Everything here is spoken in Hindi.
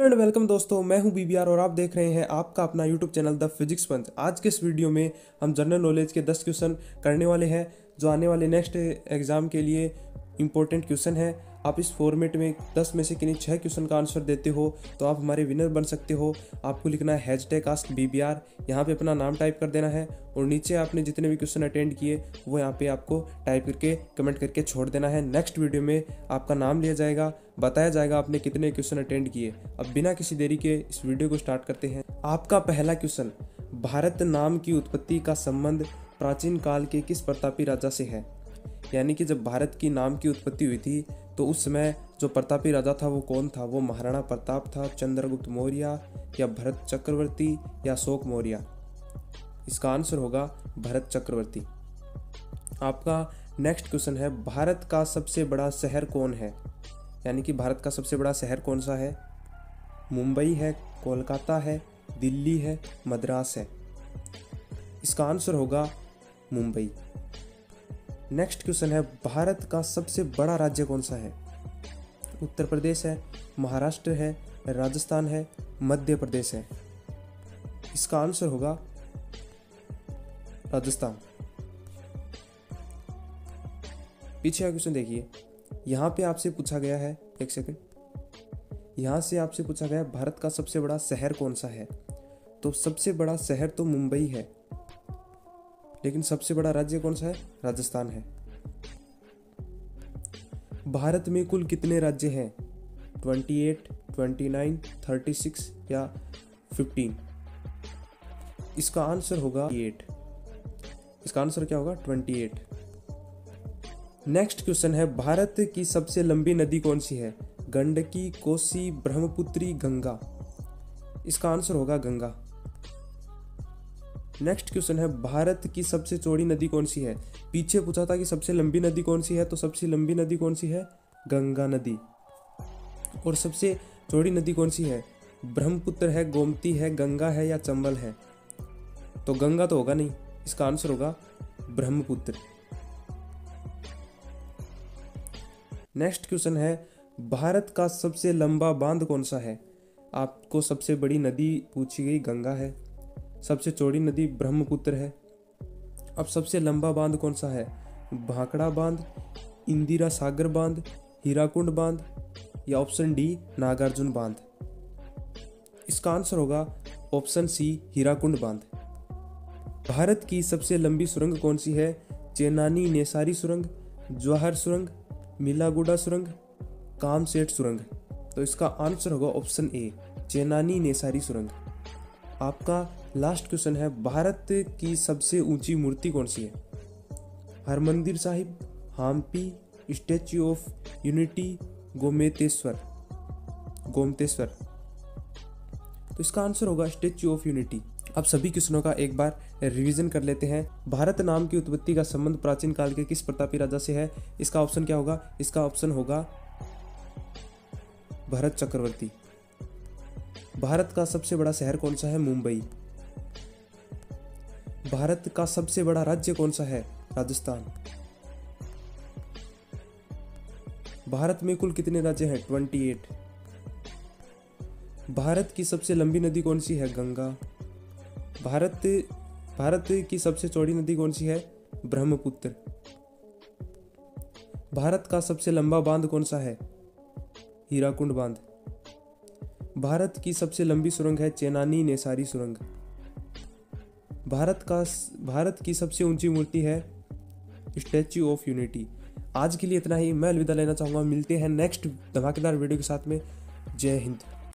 एंड वेलकम दोस्तों, मैं हूं बीबीआर और आप देख रहे हैं आपका अपना YouTube channel the physics punch. आज के इस वीडियो में हम जनरल नॉलेज के 10 क्वेश्चन करने वाले हैं जो आने वाले नेक्स्ट एग्जाम के लिए इंपॉर्टेंट क्वेश्चन है। आप इस फॉर्मेट में 10 में से किन्हीं 6 क्वेश्चन का आंसर देते हो तो आप हमारे विनर बन सकते हो। आपको लिखना है #AskBBR, यहाँ पे अपना नाम टाइप कर देना है और नीचे आपने जितने भी क्वेश्चन अटेंड किए वो यहाँ पे आपको टाइप करके कमेंट करके छोड़ देना है। नेक्स्ट वीडियो में आपका नाम लिया जाएगा, बताया जाएगा आपने कितने क्वेश्चन अटेंड किए। अब बिना किसी देरी के इस वीडियो को स्टार्ट करते हैं। आपका पहला क्वेश्चन, भारत नाम की उत्पत्ति का संबंध प्राचीन काल के किस प्रतापी राजा से है? यानी कि जब भारत की नाम की उत्पत्ति हुई थी तो उस समय जो प्रतापी राजा था वो कौन था? वो महाराणा प्रताप था, चंद्रगुप्त मौर्य या भरत चक्रवर्ती या अशोक मौर्य? इसका आंसर होगा भरत चक्रवर्ती। आपका नेक्स्ट क्वेश्चन है, भारत का सबसे बड़ा शहर कौन है? यानी कि भारत का सबसे बड़ा शहर कौन सा है? मुंबई है, कोलकाता है, दिल्ली है, मद्रास है? इसका आंसर होगा मुंबई। नेक्स्ट क्वेश्चन है, भारत का सबसे बड़ा राज्य कौन सा है? उत्तर प्रदेश है, महाराष्ट्र है, राजस्थान है, मध्य प्रदेश है? इसका आंसर होगा राजस्थान। पीछे का क्वेश्चन देखिए, यहाँ पे आपसे पूछा गया है, एक सेकंड, यहाँ से आपसे पूछा गया है भारत का सबसे बड़ा शहर कौन सा है? तो सबसे बड़ा शहर तो मुंबई है, लेकिन सबसे बड़ा राज्य कौन सा है? राजस्थान है। भारत में कुल कितने राज्य हैं? 28, 29, 36 या 15? इसका आंसर होगा 8। इसका आंसर क्या होगा? 28। नेक्स्ट क्वेश्चन है, भारत की सबसे लंबी नदी कौन सी है? गंडकी, कोसी, ब्रह्मपुत्री, गंगा? इसका आंसर होगा गंगा। नेक्स्ट क्वेश्चन है, भारत की सबसे चौड़ी नदी कौन सी है? पीछे पूछा था कि सबसे लंबी नदी कौन सी है, तो सबसे लंबी नदी कौन सी है? गंगा नदी। और सबसे चौड़ी नदी कौन सी है? ब्रह्मपुत्र है, गोमती है, गंगा है या चंबल है? तो गंगा तो होगा नहीं, इसका आंसर होगा ब्रह्मपुत्र। नेक्स्ट क्वेश्चन है, भारत का सबसे लंबा बांध कौन सा है? आपको सबसे बड़ी नदी पूछी गई, गंगा है। सबसे चौड़ी नदी ब्रह्मपुत्र है। अब सबसे लंबा बांध कौन सा है? भाखड़ा बांध, इंदिरा सागर बांध, हीराकुंड बांध या ऑप्शन डी नागार्जुन बांध? इसका आंसर होगा ऑप्शन सी हीराकुंड बांध। भारत की सबसे लंबी सुरंग कौन सी है? चेनानी नेसारी सुरंग, जवाहर सुरंग, मिलागुडा सुरंग, कामसेट सुरंग? तो इसका आंसर होगा ऑप्शन ए चेनानी नेसारी सुरंग। आपका लास्ट क्वेश्चन है, भारत की सबसे ऊंची मूर्ति कौन सी है? Harmandir Sahib, Hampi, statue of unity, Gommateshwara? तो इसका आंसर होगा स्टैच्यू ऑफ यूनिटी। अब सभी क्वेश्चनों का एक बार रिवीजन कर लेते हैं। भारत नाम की उत्पत्ति का संबंध प्राचीन काल के किस प्रतापी राजा से है? इसका ऑप्शन क्या होगा? इसका ऑप्शन होगा भरत चक्रवर्ती। भारत का सबसे बड़ा शहर कौन सा है? मुंबई। भारत का सबसे बड़ा राज्य कौन सा है? राजस्थान। भारत में कुल कितने राज्य हैं? 28। भारत की सबसे लंबी नदी कौन सी है? गंगा। भारत की सबसे चौड़ी नदी कौन सी है? ब्रह्मपुत्र। भारत का सबसे लंबा बांध कौन सा है? हीराकुंड बांध। भारत की सबसे लंबी सुरंग है चेनानी नेसारी सुरंग। भारत की सबसे ऊंची मूर्ति है स्टैच्यू ऑफ यूनिटी। आज के लिए इतना ही। मैं अलविदा लेना चाहूँगा। मिलते हैं नेक्स्ट धमाकेदार वीडियो के साथ में। जय हिंद।